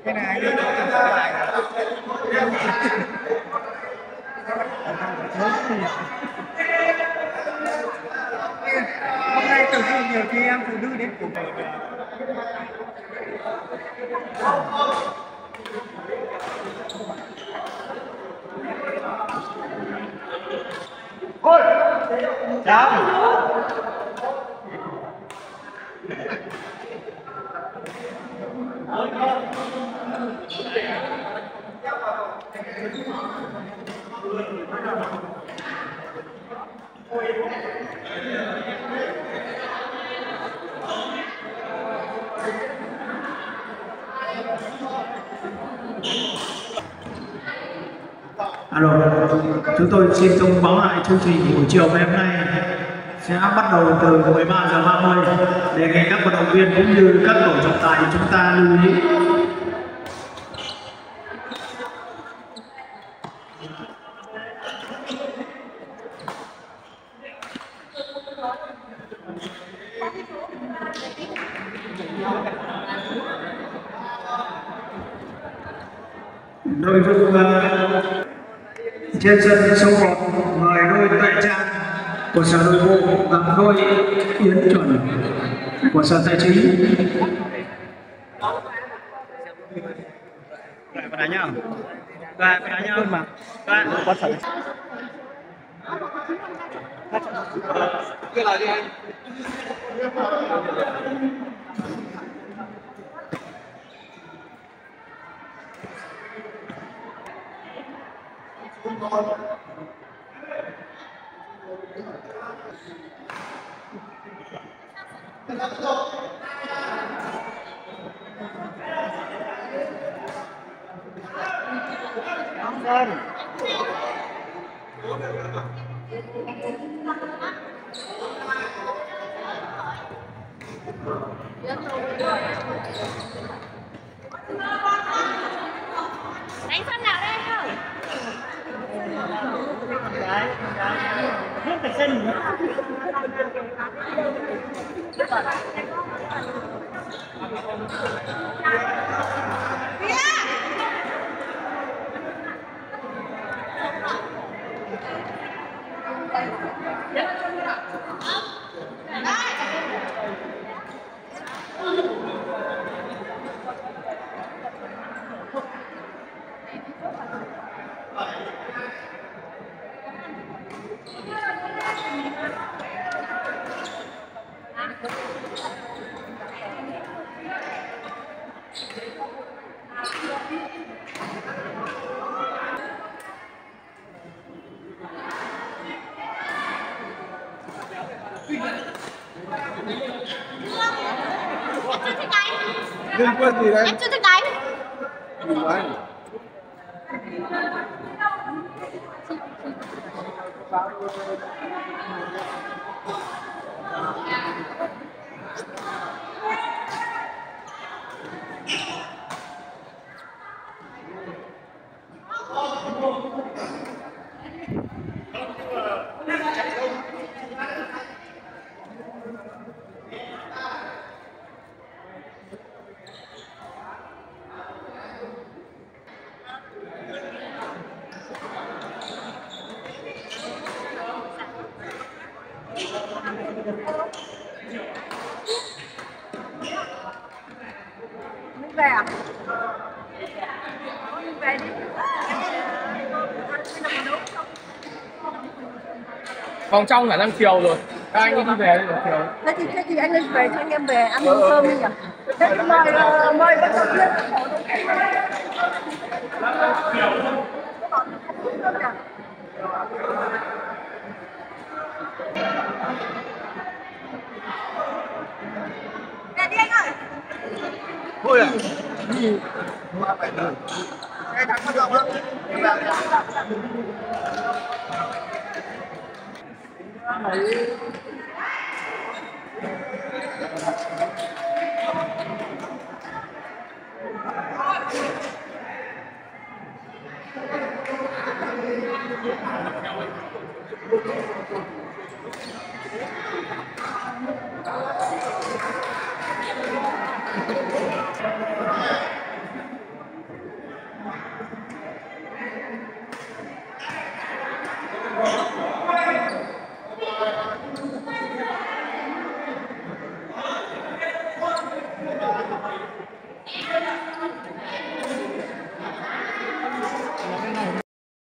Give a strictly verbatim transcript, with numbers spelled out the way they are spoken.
Cái này đưa cho em số bài. Hôm nay từ khi nhiều chị em phụ nữ đến cùng. Ôi! Chào! Alo, chúng tôi xin thông báo lại chương trình buổi chiều ngày hôm nay sẽ bắt đầu từ mười ba giờ ba mươi. Đề nghị các vận động viên cũng như các tổ trọng tài chúng ta lưu ý. Nội dung uh, trên sân số một mời đôi đại trang của sở nội vụ gặp đôi Yến Chuẩn của sở tài chính. Lại vào đánh nhau. Lại vào đánh nhau mà. Lại quan trọng. Cái là gì anh? Dân. Đánh sân nào đây không? Đấy, đấy. Hết phải sân. Liên quân gì đây? Em chưa thích đánh. Đừng đánh. Muốn về à? Về đi. Vòng trong khả năng chiều rồi. Các anh đi về đi chiều. Thế thì, thế thì anh lên về cho anh em về ăn cơm đi nhỉ? Thế thì mời, mời vận động viên. Về đi anh ơi. Thôi à? Đi. Mà phải được. Cái thằng quan trọng lắm. Thank you.